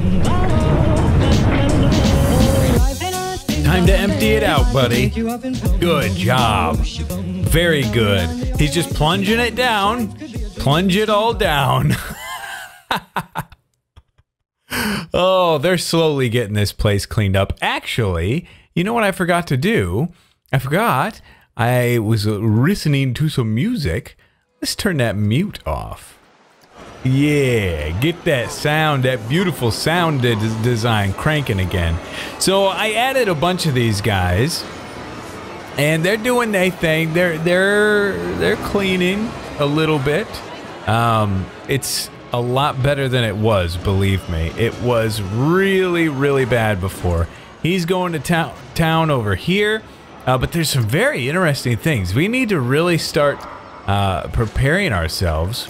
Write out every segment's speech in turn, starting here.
Time to empty it out, buddy. Good job. Very good. He's just plunging it down. Plunge it all down. Oh, they're slowly getting this place cleaned up. Actually, you know what I forgot to do? I was listening to some music. Let's turn that mute off. Yeah, get that sound, that beautiful sound design cranking again. So I added a bunch of these guys, and they're doing their thing. They're cleaning a little bit. It's a lot better than it was, believe me. It was really, really bad before. He's going to town over here, but there's some very interesting things. We need to really start preparing ourselves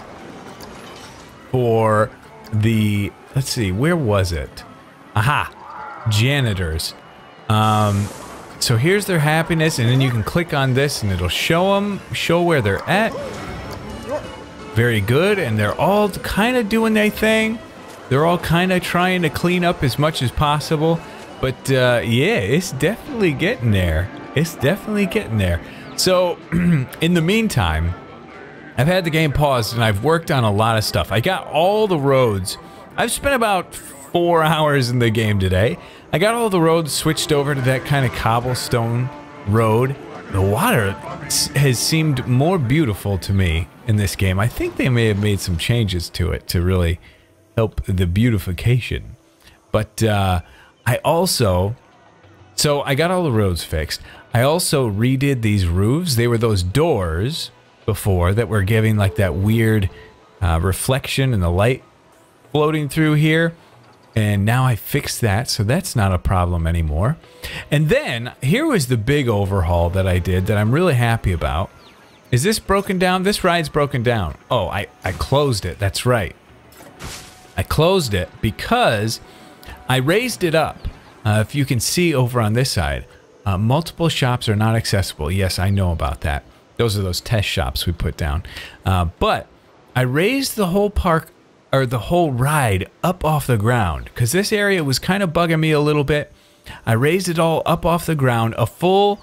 for the, let's see, where was it? Aha, janitors. So here's their happiness, and then you can click on this and it'll show where they're at. Very good, and they're all kind of doing their thing. They're all kind of trying to clean up as much as possible. But yeah, it's definitely getting there. It's definitely getting there. So in the meantime, I've had the game paused and I've worked on a lot of stuff. I got all the roads. I've spent about 4 hours in the game today. I got all the roads switched over to that kind of cobblestone road. The water has seemed more beautiful to me in this game. I think they may have made some changes to it to really help the beautification. But I also... So I got all the roads fixed. I also redid these roofs. They were those doors before that were giving like that weird reflection and the light floating through here. And now I fixed that, so that's not a problem anymore. And then, here was the big overhaul that I did that I'm really happy about. Is this broken down? This ride's broken down. Oh, I closed it. That's right. I closed it because I raised it up. If you can see over on this side, multiple shops are not accessible. Yes, I know about that. Those are those test shops we put down. But I raised the whole park, or the whole ride, up off the ground because this area was kind of bugging me a little bit. I raised it all up off the ground, a full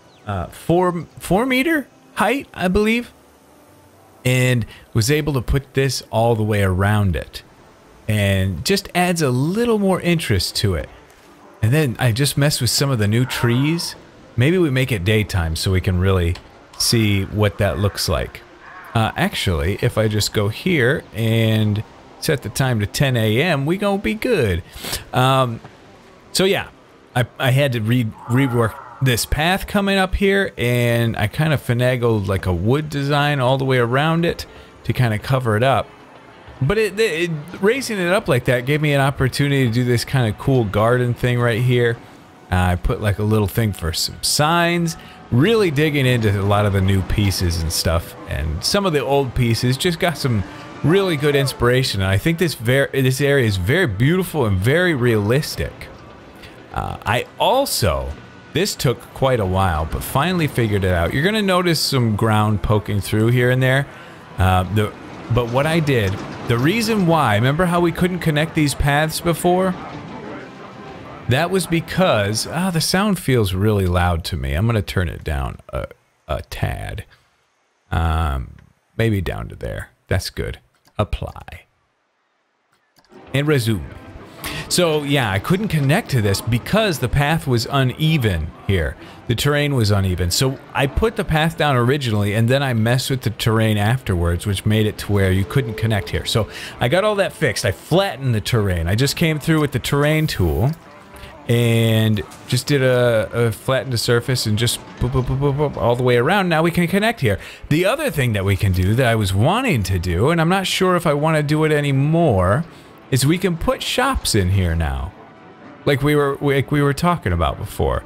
4 meter height, I believe, and was able to put this all the way around it, and just adds a little more interest to it. And then I just messed with some of the new trees. Maybe we make it daytime so we can really see what that looks like. Actually, if I just go here and set the time to 10 a.m., we gonna be good. So yeah, I had to rework this path coming up here, and I kind of finagled like a wood design all the way around it to kind of cover it up. But raising it up like that gave me an opportunity to do this kind of cool garden thing right here. I put like a little thing for some signs, really digging into a lot of the new pieces and stuff, and some of the old pieces just got some really good inspiration. And I think this area is very beautiful and very realistic. I also, this took quite a while, but finally figured it out. You're gonna notice some ground poking through here and there. But what I did, the reason why, remember how we couldn't connect these paths before? That was because, the sound feels really loud to me. I'm gonna turn it down a tad. Maybe down to there. That's good. Apply. And resume. So yeah, I couldn't connect to this because the path was uneven here. The terrain was uneven. So I put the path down originally, and then I messed with the terrain afterwards, which made it to where you couldn't connect here. So I got all that fixed. I flattened the terrain. I just came through with the terrain tool and just did a flatten the surface and just boop, boop, boop, boop, boop, all the way around. Now we can connect here. The other thing that we can do that I was wanting to do, and I'm not sure if I want to do it anymore, is we can put shops in here now, like we were talking about before.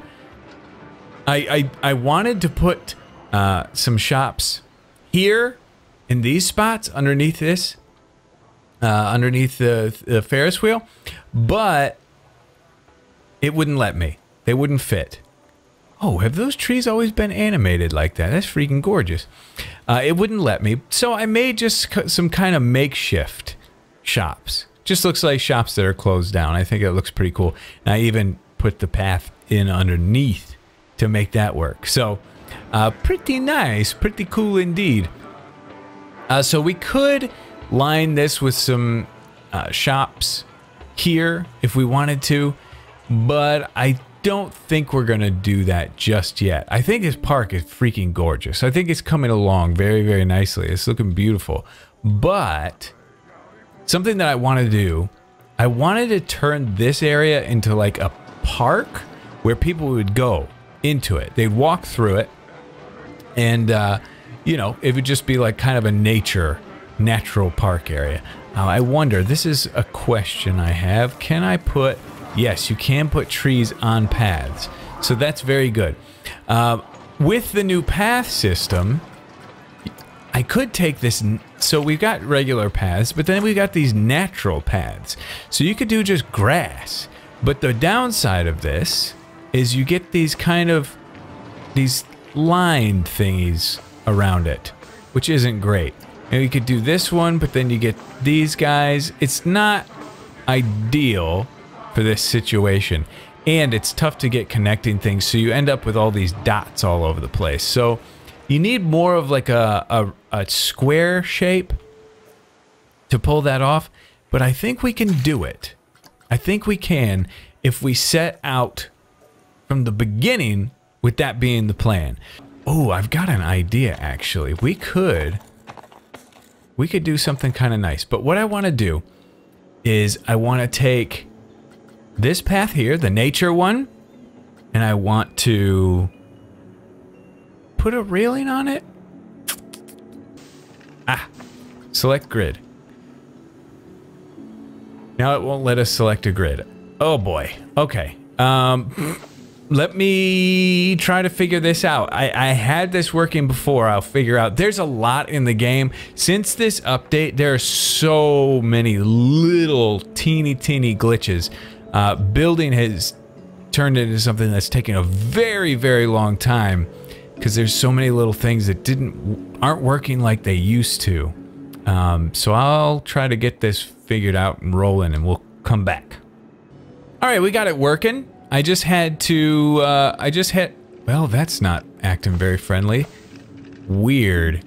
I wanted to put some shops here in these spots underneath this, underneath the Ferris wheel, but it wouldn't let me. They wouldn't fit. Oh, have those trees always been animated like that? That's freaking gorgeous. It wouldn't let me, so I made just some kind of makeshift shops. Just looks like shops that are closed down. I think it looks pretty cool. And I even put the path in underneath to make that work. So pretty nice, pretty cool indeed. So we could line this with some shops here if we wanted to, but I don't think we're gonna do that just yet. I think this park is freaking gorgeous. I think it's coming along very, very nicely. It's looking beautiful. But something that I want to do, I wanted to turn this area into like a park where people would go into it. They'd walk through it, and you know, it would just be like kind of a natural park area. I wonder, this is a question I have. Can I put, yes, you can put trees on paths. So that's very good. With the new path system, I could take this, so we've got regular paths, but then we've got these natural paths. So you could do just grass. But the downside of this is you get these kind of, these line thingies around it, which isn't great. And you could do this one, but then you get these guys. It's not ideal for this situation. And it's tough to get connecting things, so you end up with all these dots all over the place. So you need more of like a square shape to pull that off, but I think we can do it. I think we can if we set out from the beginning with that being the plan. Oh, I've got an idea actually. We could do something kind of nice, but what I want to do is I want to take this path here, the nature one, and I want to put a railing on it. Select grid. Now it won't let us select a grid. Oh boy. Okay. Let me try to figure this out. I had this working before. I'll figure out. There's a lot in the game. Since this update, there are so many little teeny glitches. Building has turned into something that's taken a very, very long time because there's so many little things that aren't working like they used to. So I'll try to get this figured out and rolling, and we'll come back. All right, we got it working. I just had to, well, that's not acting very friendly. Weird.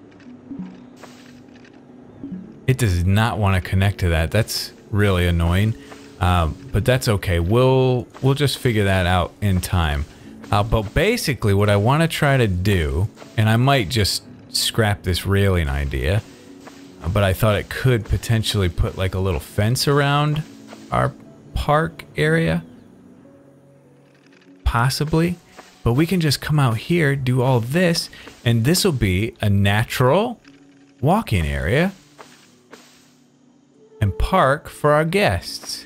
It does not want to connect to that. That's really annoying. But that's okay. We'll just figure that out in time. But basically what I want to try to do, and I might just scrap this railing idea, but I thought it could potentially put like a little fence around our park area. Possibly. But we can just come out here, do all this, and this will be a natural walking area and park for our guests.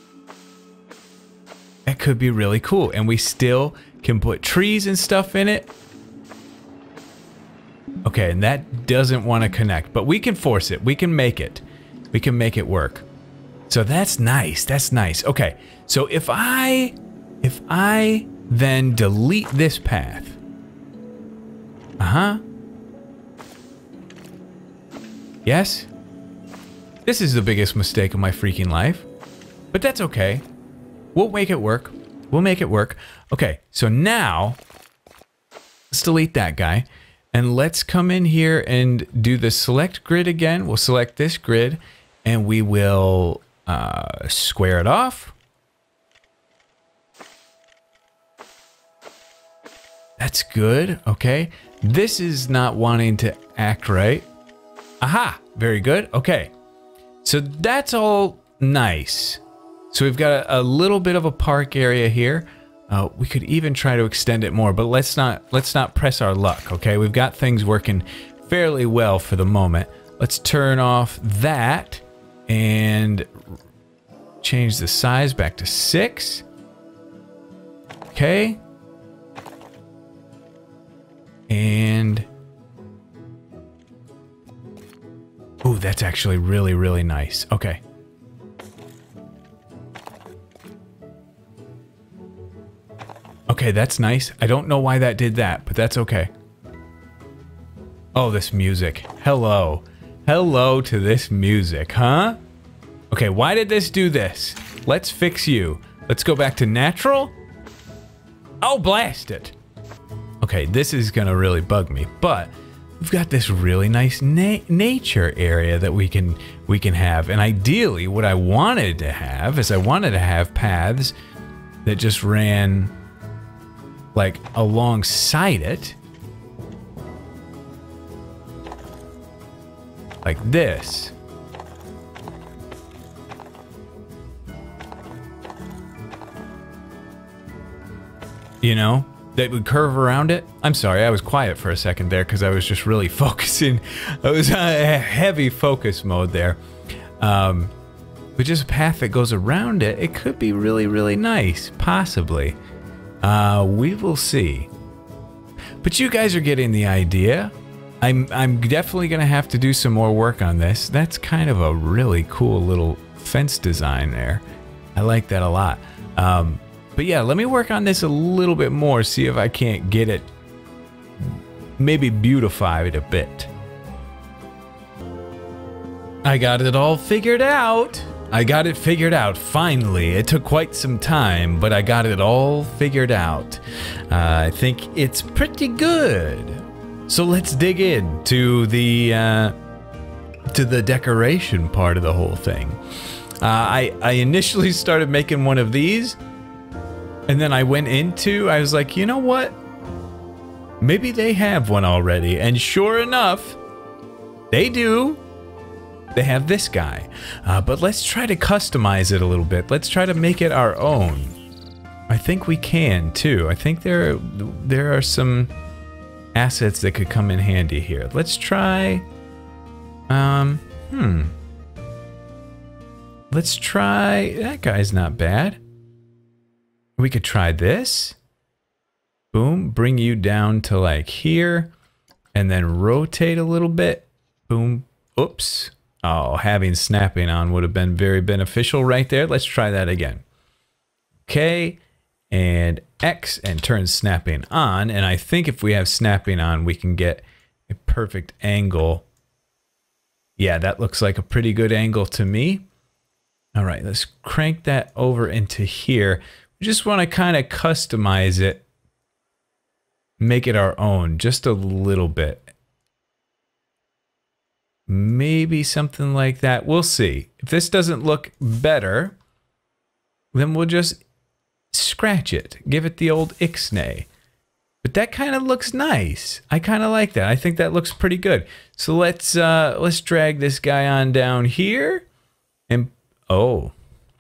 That could be really cool, and we still can put trees and stuff in it. Okay, and that doesn't want to connect, but we can force it. We can make it. We can make it work. So that's nice. That's nice. Okay, so if I then delete this path. Yes? This is the biggest mistake of my freaking life. But that's okay. We'll make it work. We'll make it work. Okay, so now let's delete that guy. And let's come in here and do the select grid again. We'll select this grid and we will square it off. That's good. Okay. This is not wanting to act right. Aha. Very good. Okay. So that's all nice. So we've got a little bit of a park area here. We could even try to extend it more, but let's not press our luck, okay? We've got things working fairly well for the moment. Let's turn off that and change the size back to 6. Okay. And ooh, that's actually really, really nice. Okay. Okay, that's nice. I don't know why that did that, but that's okay. Oh, this music. Hello. Hello to this music, huh? Okay, why did this do this? Let's fix you. Let's go back to natural. Oh, blast it. Okay, this is gonna really bug me, but we've got this really nice nature area that we can have. And ideally, what I wanted to have is I wanted to have paths that just ran like alongside it. Like this. You know, that would curve around it. I'm sorry, I was quiet for a second there because I was just really focusing. I was on a heavy focus mode there. But just a path that goes around it, it could be really, really nice. Possibly. We will see. But you guys are getting the idea. I'm definitely going to have to do some more work on this. That's kind of a really cool little fence design there. I like that a lot. But yeah, let me work on this a little bit more, see if I can't get it maybe beautified a bit. I got it all figured out. I got it figured out, finally. It took quite some time, but I got it all figured out. I think it's pretty good. So let's dig into the decoration part of the whole thing. I initially started making one of these, and then I was like, you know what? Maybe they have one already. And sure enough, they do. They have this guy. But let's try to customize it a little bit. Let's try to make it our own. I think we can too. I think there are some assets that could come in handy here. Let's try... Let's try... That guy's not bad. We could try this. Boom, bring you down to like here. And then rotate a little bit. Boom, oops. Oh, having snapping on would have been very beneficial right there. Let's try that again. Okay, and X and turn snapping on. And I think if we have snapping on, we can get a perfect angle. Yeah, that looks like a pretty good angle to me. All right, let's crank that over into here. We just want to kind of customize it, make it our own just a little bit. Maybe something like that. We'll see. If this doesn't look better, then we'll just scratch it. Give it the old ixnay. But that kind of looks nice. I kind of like that. I think that looks pretty good. So let's drag this guy on down here. And oh.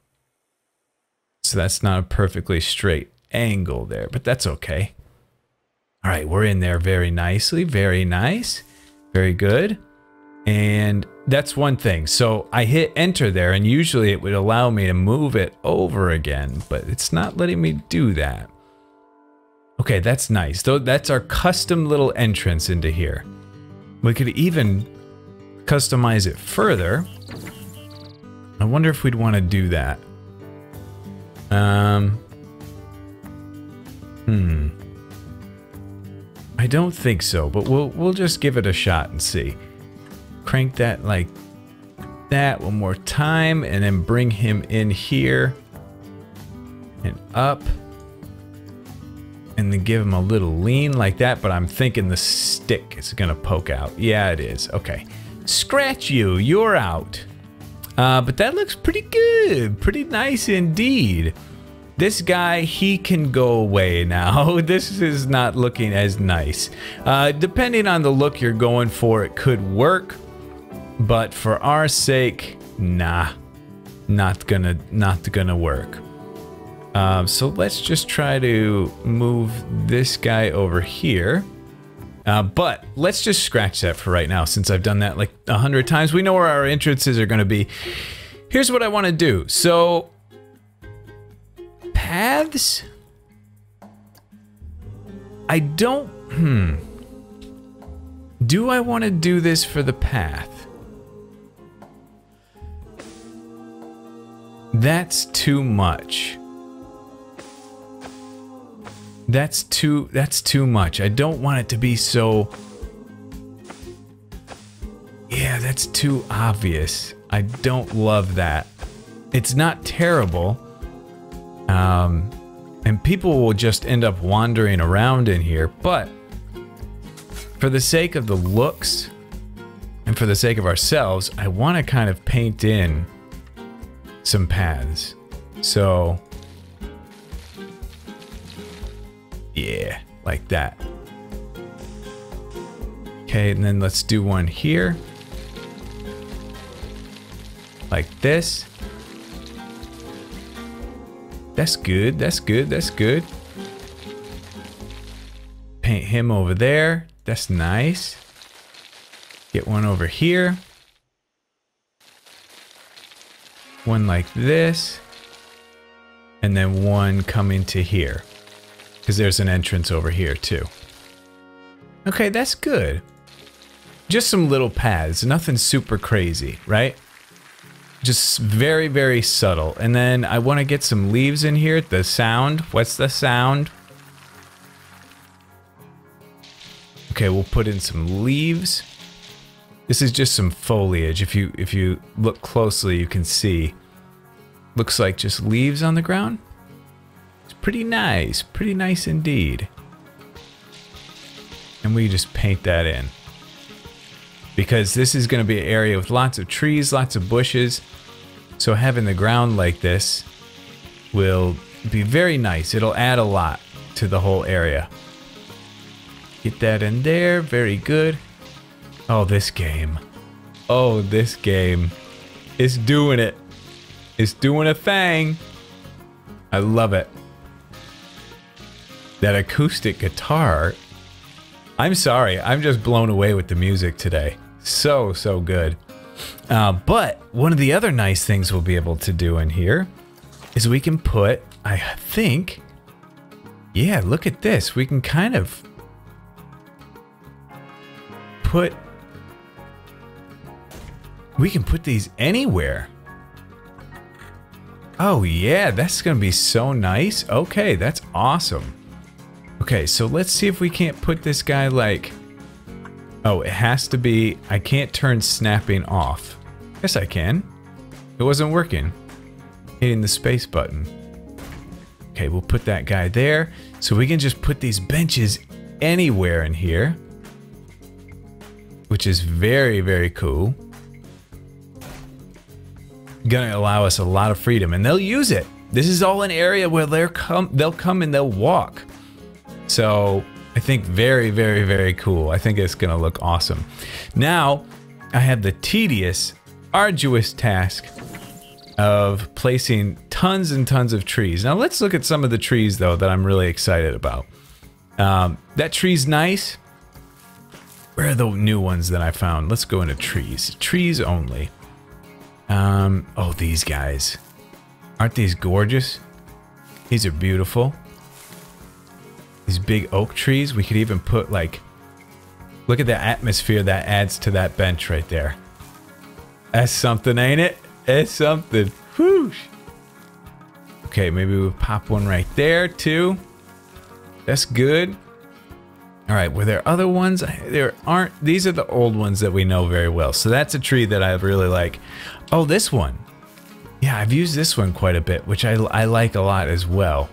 So that's not a perfectly straight angle there, but that's okay. All right, we're in there very nicely. Very nice. Very good. And that's one thing. So I hit enter there, and usually it would allow me to move it over again, but it's not letting me do that. Okay, that's nice. Though that's our custom little entrance into here. We could even customize it further. I wonder if we'd want to do that. I don't think so, but we'll just give it a shot and see. Crank that like that one more time, and then bring him in here and up, and then give him a little lean like that. But I'm thinking the stick is gonna poke out. Yeah, it is. Okay, scratch you. You're out. But that looks pretty good. Pretty nice indeed. This guy, he can go away now. This is not looking as nice. Depending on the look you're going for, it could work. But for our sake, nah. Not gonna work. So let's just try to move this guy over here. But let's just scratch that for right now, since I've done that like 100 times. We know where our entrances are going to be. Here's what I want to do. So, paths? I don't... Do I want to do this for the path? That's too much. That's too much. I don't want it to be so... Yeah, that's too obvious. I don't love that. It's not terrible. And people will just end up wandering around in here, but for the sake of the looks and for the sake of ourselves, I want to kind of paint in some paths. So, yeah, like that. Okay, and then let's do one here. Like this. That's good, that's good, that's good. Paint him over there. That's nice. Get one over here. One like this. And then one coming to here. Because there's an entrance over here too. Okay, that's good. Just some little paths, nothing super crazy, right? Just very, very subtle. And then I want to get some leaves in here. The sound. What's the sound? Okay, we'll put in some leaves. This is just some foliage. If you look closely, you can see. Looks like just leaves on the ground. It's pretty nice indeed. And we just paint that in. Because this is going to be an area with lots of trees, lots of bushes. So having the ground like this will be very nice. It'll add a lot to the whole area. Get that in there. Very good. Oh, this game. Oh, this game. It's doing it. It's doing a thing. I love it. That acoustic guitar. I'm sorry. I'm just blown away with the music today. So good. But one of the other nice things we'll be able to do in here is we can put, I think, yeah, look at this. We can kind of put, we can put these anywhere. Oh yeah, that's gonna be so nice. Okay, that's awesome. Okay, so let's see if we can't put this guy like, oh, it has to be, I can't turn snapping off. Yes, I can. It wasn't working. Hitting the space button. Okay, we'll put that guy there. So we can just put these benches anywhere in here. Which is very, very cool. Gonna allow us a lot of freedom, and they'll use it. This is all an area where they'll come and they'll walk. So I think very, very, very cool. I think it's gonna look awesome. Now, I have the tedious, arduous task of placing tons and tons of trees. Now let's look at some of the trees though that I'm really excited about. That tree's nice. Where are the new ones that I found? Let's go into trees. Trees only. Oh, these guys. Aren't these gorgeous? These are beautiful. These big oak trees. We could even put like, look at the atmosphere that adds to that bench right there. That's something, ain't it? It's something. Whoosh. Okay, maybe we'll pop one right there too. That's good. All right, were there other ones? There aren't. These are the old ones that we know very well. So that's a tree that I really like. Oh, this one. Yeah, I've used this one quite a bit, which I like a lot as well.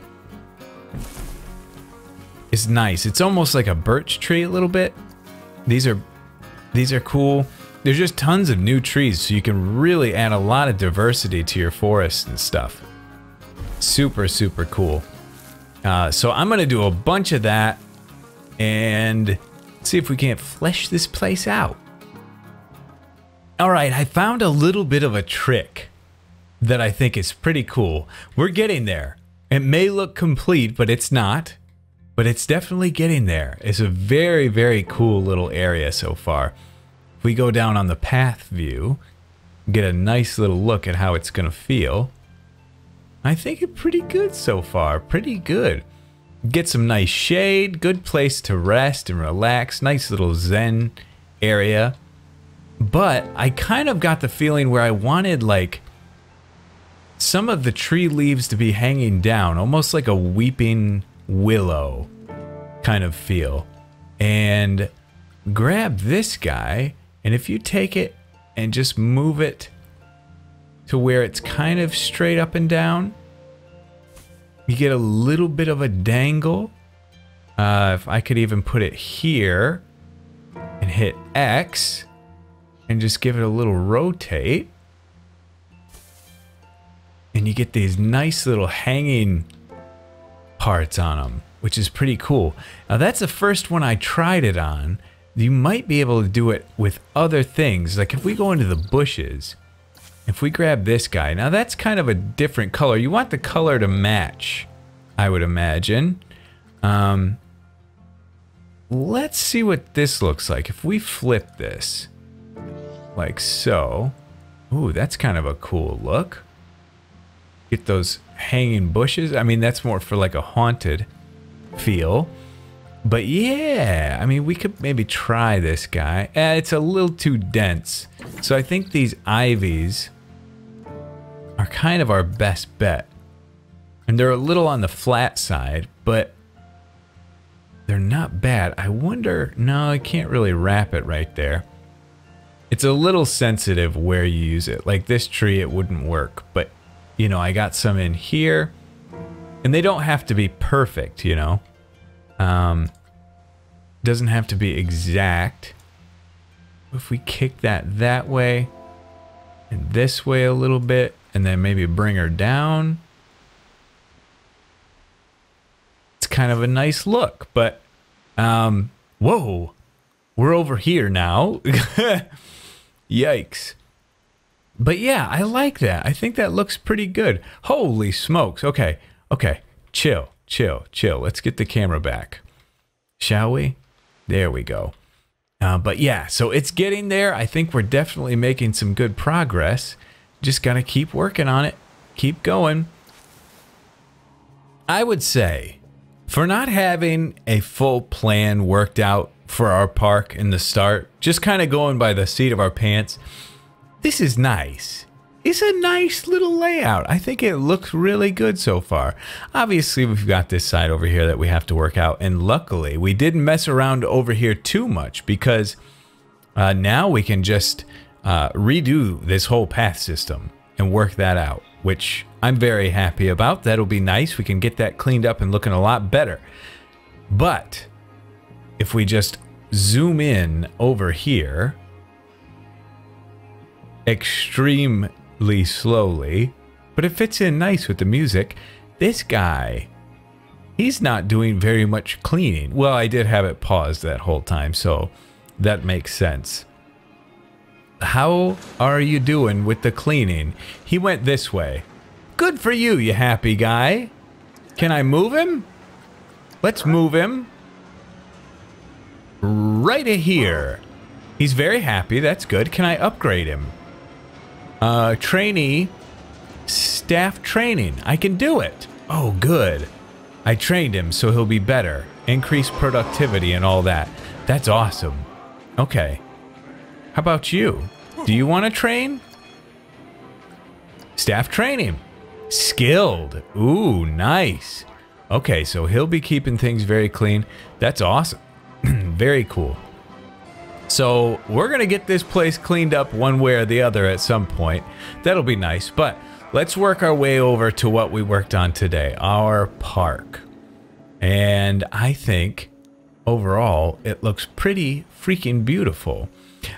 It's nice. It's almost like a birch tree a little bit. These are cool. There's just tons of new trees, so you can really add a lot of diversity to your forest and stuff. Super, super cool. So I'm gonna do a bunch of that and see if we can't flesh this place out. All right, I found a little bit of a trick that I think is pretty cool. We're getting there. It may look complete, but it's not. But it's definitely getting there. It's a very, very cool little area so far. If we go down on the path view, get a nice little look at how it's gonna feel. I think it's pretty good so far, pretty good. Get some nice shade, good place to rest and relax, nice little zen area. But I kind of got the feeling where I wanted like some of the tree leaves to be hanging down, almost like a weeping willow kind of feel. And grab this guy, and if you take it and just move it to where it's kind of straight up and down. You get a little bit of a dangle. If I could even put it here and hit X and just give it a little rotate. And you get these nice little hanging parts on them, which is pretty cool. Now that's the first one I tried it on. You might be able to do it with other things. Like if we go into the bushes, if we grab this guy, now that's kind of a different color. You want the color to match, I would imagine. Let's see what this looks like. If we flip this like so, ooh, that's kind of a cool look. Get those hanging bushes. I mean, that's more for like a haunted feel. But yeah, I mean, we could maybe try this guy. It's a little too dense. So I think these ivies are kind of our best bet. And they're a little on the flat side, but they're not bad. I wonder, no, I can't really wrap it right there. It's a little sensitive where you use it. Like this tree, it wouldn't work, but you know, I got some in here, and they don't have to be perfect, you know. Doesn't have to be exact. If we kick that way and this way a little bit, and then maybe bring her down, it's kind of a nice look. But whoa, we're over here now. Yikes. But yeah, I like that. I think that looks pretty good. Holy smokes. Okay. Okay. Chill. Let's get the camera back. Shall we? There we go. But yeah, so it's getting there. I think we're definitely making some good progress. Just got to keep working on it. Keep going. I would say, for not having a full plan worked out for our park in the start, just kind of going by the seat of our pants, this is nice. It's a nice little layout. I think it looks really good so far. Obviously, we've got this side over here that we have to work out. And luckily, we didn't mess around over here too much because now we can just redo this whole path system and work that out, which I'm very happy about. That'll be nice. We can get that cleaned up and looking a lot better. But if we just zoom in over here extremely slowly, but it fits in nice with the music. This guy, he's not doing very much cleaning. Well, I did have it paused that whole time, so that makes sense. How are you doing with the cleaning? He went this way. Good for you, you happy guy. Can I move him? Let's move him. Right here. He's very happy. That's good. Can I upgrade him? Trainee, staff training. I can do it. Oh, good. I trained him, so he'll be better. Increase productivity and all that. That's awesome. Okay. How about you? Do you want to train? Staff training. Skilled. Ooh, nice. Okay, so he'll be keeping things very clean. That's awesome. Very cool. So we're going to get this place cleaned up one way or the other at some point. That'll be nice. But let's work our way over to what we worked on today, our park. And I think overall it looks pretty freaking beautiful.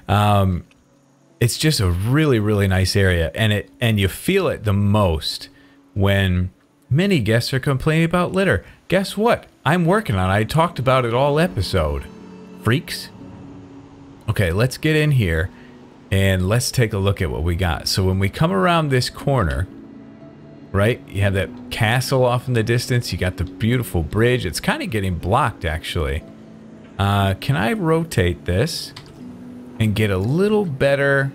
It's just a really, really nice area. And you feel it the most when many guests are complaining about litter. Guess what? I'm working on it. I talked about it all episode. Freaks. Okay, let's get in here and let's take a look at what we got. So when we come around this corner, right, you have that castle off in the distance. You got the beautiful bridge. It's kind of getting blocked, actually. Can I rotate this and get a little better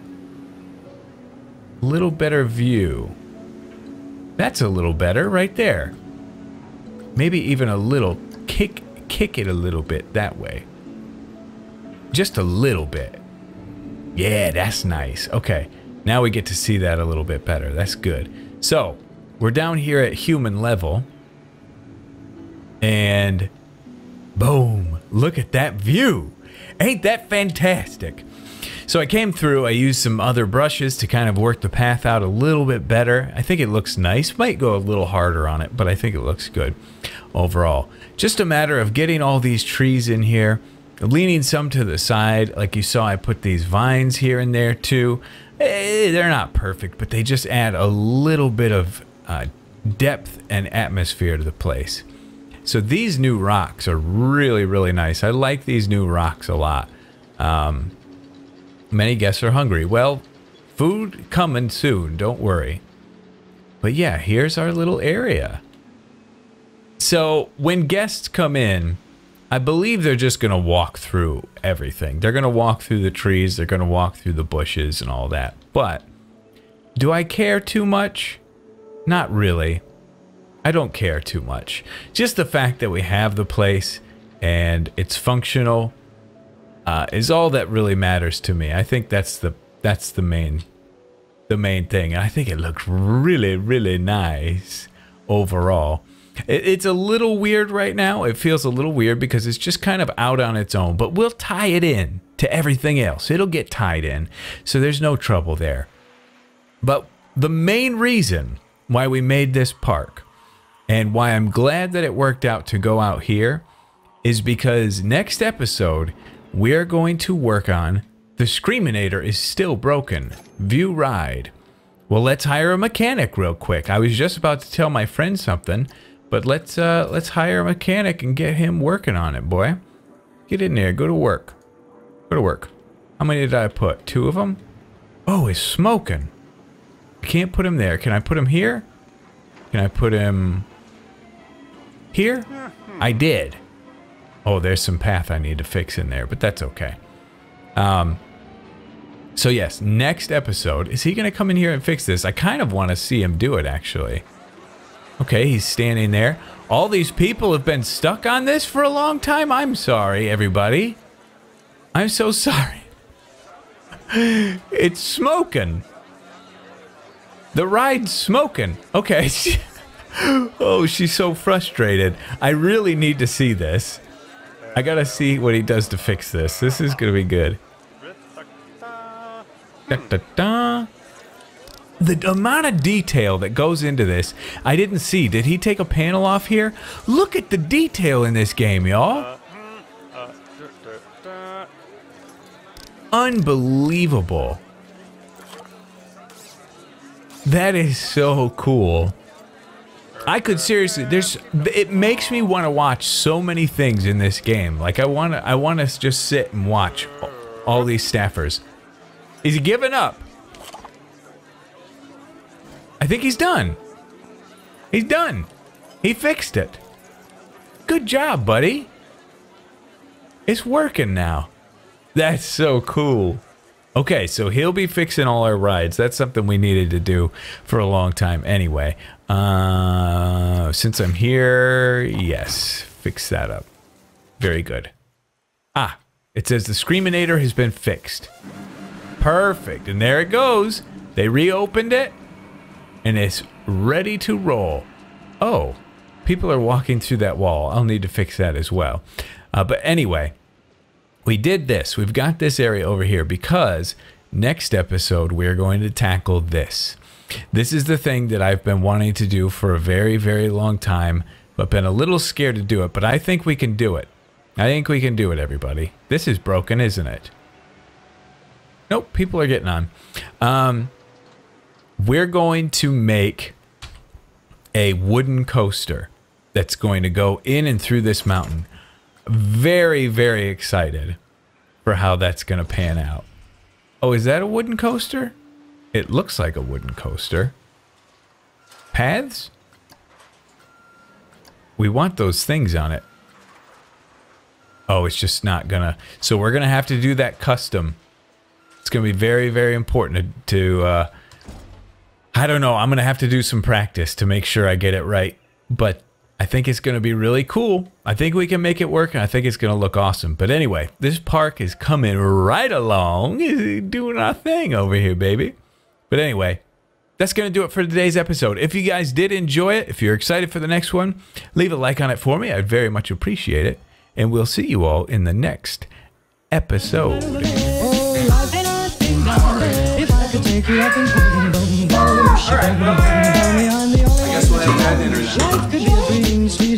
view? That's a little better right there. Maybe even a little kick it a little bit that way. Just a little bit. Yeah, that's nice. Okay, now we get to see that a little bit better. That's good. So, we're down here at human level. And boom, look at that view. Ain't that fantastic? So I came through, I used some other brushes to kind of work the path out a little bit better. I think it looks nice. Might go a little harder on it, but I think it looks good overall. Just a matter of getting all these trees in here, leaning some to the side. Like you saw, I put these vines here and there too. They're not perfect, but they just add a little bit of depth and atmosphere to the place. So these new rocks are really, really nice. I like these new rocks a lot. Many guests are hungry. Well, food coming soon, don't worry. But yeah, here's our little area. So when guests come in, I believe they're just going to walk through everything. They're going to walk through the trees, they're going to walk through the bushes and all that. But do I care too much? Not really. I don't care too much. Just the fact that we have the place and it's functional is all that really matters to me. I think that's the main thing. And I think it looks really, really nice overall. It's a little weird right now. It feels a little weird because it's just kind of out on its own, but we'll tie it in to everything else. It'll get tied in, so there's no trouble there. But the main reason why we made this park and why I'm glad that it worked out to go out here is because next episode we're going to work on the Screaminator is still broken. View ride. Well, let's hire a mechanic real quick. I was just about to tell my friend something, but let's hire a mechanic and get him working on it, boy. Get in there. Go to work. Go to work. How many did I put? 2 of them? Oh, he's smoking. I can't put him there. Can I put him here? Can I put him here? I did. Oh, there's some path I need to fix in there, but that's okay. So yes, next episode, is he going to come in here and fix this? I kind of want to see him do it, actually. Okay, he's standing there. All these people have been stuck on this for a long time. I'm sorry, everybody. I'm so sorry. It's smoking. The ride's smoking. Okay. Oh, she's so frustrated. I really need to see this. I gotta see what he does to fix this. This is gonna be good. Da, da, da. The amount of detail that goes into this, I didn't see. Did he take a panel off here? Look at the detail in this game, y'all. Unbelievable. That is so cool. I could seriously, it makes me want to watch so many things in this game. Like I want to just sit and watch all these staffers. Is he giving up? I think he's done. He's done. He fixed it. Good job, buddy. It's working now. That's so cool. Okay, so he'll be fixing all our rides. That's something we needed to do for a long time anyway. Since I'm here, yes, fix that up. Very good. Ah, it says the Screaminator has been fixed. Perfect, and there it goes. They reopened it, and it's ready to roll. Oh, people are walking through that wall. I'll need to fix that as well. But anyway, we did this. We've got this area over here because next episode we're going to tackle this. This is the thing that I've been wanting to do for a very, very long time, but been a little scared to do it. But I think we can do it. I think we can do it, everybody. This is broken, isn't it? Nope, people are getting on. We're going to make a wooden coaster that's going to go in and through this mountain. Very, very excited for how that's going to pan out. Oh, is that a wooden coaster? It looks like a wooden coaster. Paths? We want those things on it. Oh, it's just not gonna. So we're gonna have to do that custom. It's gonna be very, very important to I don't know. I'm gonna have to do some practice to make sure I get it right. But I think it's gonna be really cool. I think we can make it work, and I think it's gonna look awesome. But anyway, this park is coming right along. Doing our thing over here, baby. But anyway, that's going to do it for today's episode. If you guys did enjoy it, if you're excited for the next one, leave a like on it for me. I'd very much appreciate it. And we'll see you all in the next episode. pick you up and boom, boom, boom. All right, well, I guess we'll have that dinner then. Life could be a dream, sweet